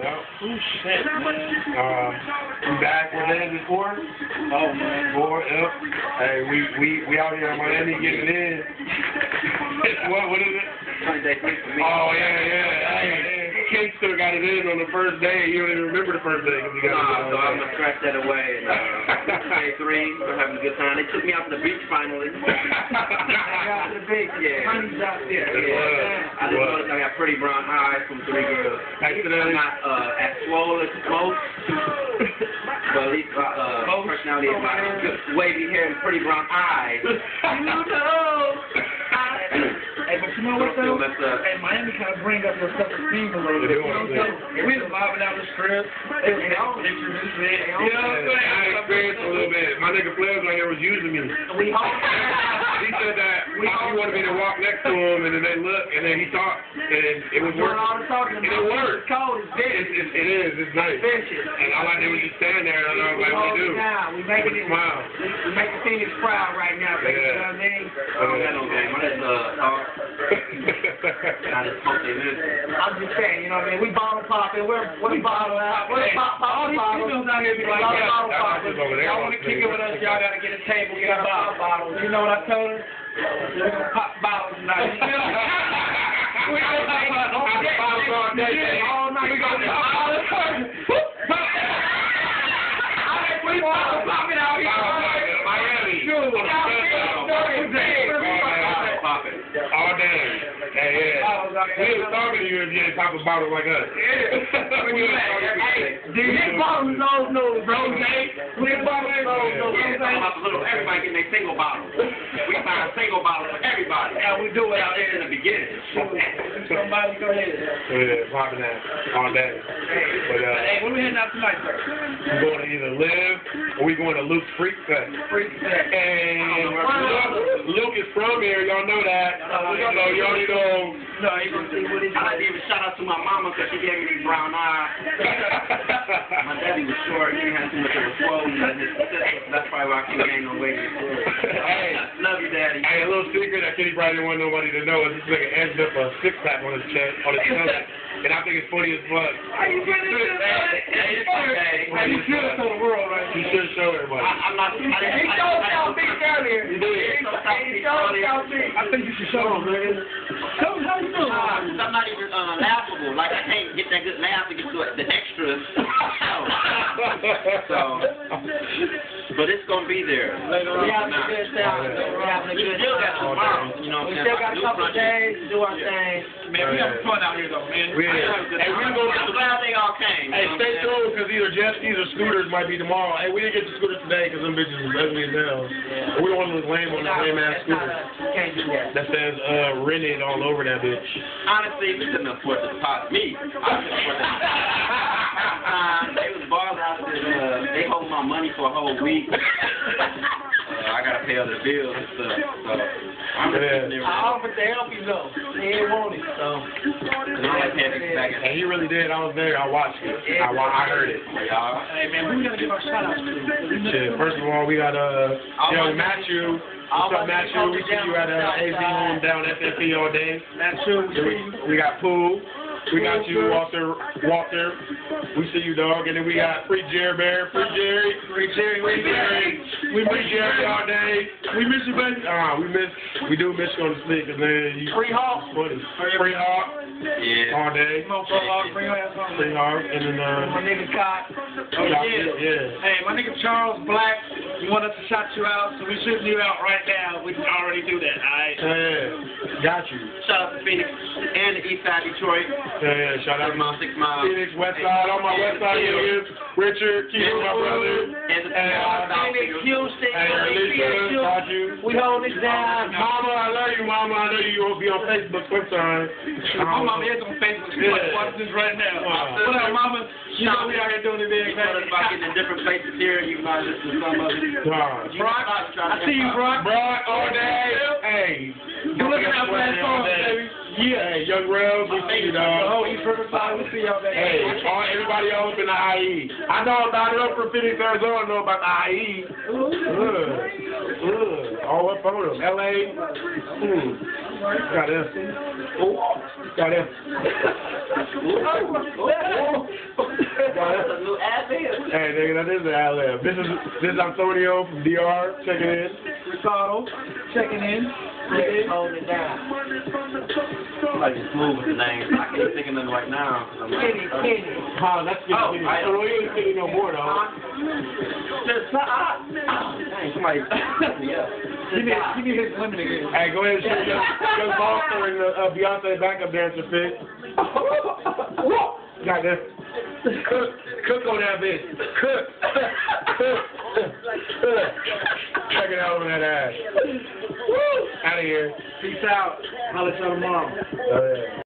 Oh shit, man. We back with that before? Oh man. Boy, yep. Hey, we out here in Miami getting it in. What is it? Sunday sleep for me. Oh yeah. Hey, King still got it in on the first day. You don't even remember the first day because you got it in. So I'm gonna scratch that away. And day 3, we're having a good time. They took me out to the beach finally. Out to the beach. Yeah. Honey's out there. I just noticed I got pretty brown eyes from 3 girls. I'm not as swole as most, but at least personality is like good wavy hair and pretty brown eyes. Hey, but you know what though? That's Hey, Miami kind of bring up your self-esteem a little bit. You know what I'm saying? We was vibing down the strip. They was taking pictures and shit. You know what I'm saying? I experienced a little bit. My nigga Flares right here was using me. He said that he wanted me to walk next to him, and then they look, and then he talked, and it was working. All the talking And it worked. It's cold. It's vicious. It is. It's nice. Vicious. And all I did was just stand there, and I was like, what do you do? We making it. Smile. We making Phoenix proud right now, baby. You know what I mean? I don't got no game. I just I just hope they live. I'm just saying, you know what I mean? We bottle popping. We're bottle out. We're bottle bottles out here. Y'all want to kick it with us? Y'all got to get a table. We got bottle bottles. You know what I told her? We're gonna pop bottles tonight. We're gonna pop bottles all day. All night. We're gonna pop bottles. We bottle popping out here. Miami. All day. Hey, yeah. We was talking to you if you didn't pop a bottle like us. These bottles no rose. We bottles no rose. Everybody getting their single bottle. We find a single bottle for everybody. Yeah, we do it out there in the beginning. Somebody go ahead. Yeah, popping that all day. But Hey, where we heading out tonight, sir? we're going to either Live or we going to Luke's Freak Fest. And Luke is from here, y'all know that. So you already know. I like to give a shout out to my mama because she gave me these brown eyes. My daddy was short, he had too much of a swollen. That's probably why I couldn't gain no weight. Hey, love you, Daddy. Hey, a little secret that Kenny probably didn't want nobody to know is this nigga edged up a six-pack on his chest, on his stomach. And I think it's funny as fuck. You should show the world right now. You should show everybody. I'm not. He showed South Beach earlier. You did. He showed South Beach. I think you should show him, man. Show him how you doing. I'm not even laughable. Like, I can't get that good laugh to get to the extras. So, but it's going to be there. Later on. We having a good time. We're having a good time. Tomorrow, you know what I'm saying? We still got a couple of days to do our thing. Man, we having fun out here though, man. I'm glad they all came. Hey, stay tuned because either jet skis or scooters might be tomorrow. Hey, we didn't get the scooter today because them bitches was ugly as hell. We don't want to look lame on that lame ass scooter. Can't do that. That says rented all over that bitch. Honestly, we couldn't afford to deposit me. I couldn't afford to they was balling out there. They hold my money for a whole week. I gotta pay other bills and stuff. So I'm I offered to help you though. He didn't want it, so. And he really did. I was there. I watched it. I heard it. Hey man, we gotta give our shout outs to. Shit. First of all, we got Matthew. What's up, Matthew? We see you at AZ Home down FFP all day. Matthew. We got Pooh. We got you, Walter. We see you, dog. And then we got Free Jerry Bear. Free Jerry. We miss Jerry all day. We miss you, baby. We do miss you on the stick, because man, you Free Hawk. Free Hawk. Yeah. All day. Free Hawk. And then my nigga Scott. Yeah. Hey, my nigga Charles Black, he wanted us to shout you out, so we shooting you out right now. We can already do that, alright? Yeah. Got you. Shout out to Phoenix and the East Side Detroit. Yeah. Shout out to 6 miles. Phoenix, West Side, all my West Side niggas. Richard, Keith, my brother. And Phoenix, Houston, got you. we hold this down. Mama, I love you, Mama. I know you won't be on Facebook sometime. My mama is on Facebook. She's watching this right now. What up, mama? You know we out here doing it big, man. About getting in different places here, you can listen to some of it. Brock, I see you, Brock. Brock, all day. Hey. You looking out for that song, baby. Yeah. Hey, Young Rels, we see you, dog. Oh, East Riverside, we see y'all back. Hey, everybody else in the IE. I know about it. I'm from Phoenix, Arizona. I know about the IE. All up on them. LA. Got them. Got them. That's a new ad-lib. Hey, nigga, that is an ad-lib. This is Antonio from DR checking in. Ricardo, checking in. Holding it down. I'm like smooth with the names. I can't think of nothing right now. Kenny. Oh, that's good. Oh, we ain't thinking no more, though. Dang, somebody. Yeah. Give me his lemon again. Hey, go ahead and shoot your Foster and Beyonce backup dancer fit. Got this. Cook on that bitch. Cook. Check it out on that ass. Out of here. Peace out. Holla at y'all tomorrow. Oh, yeah.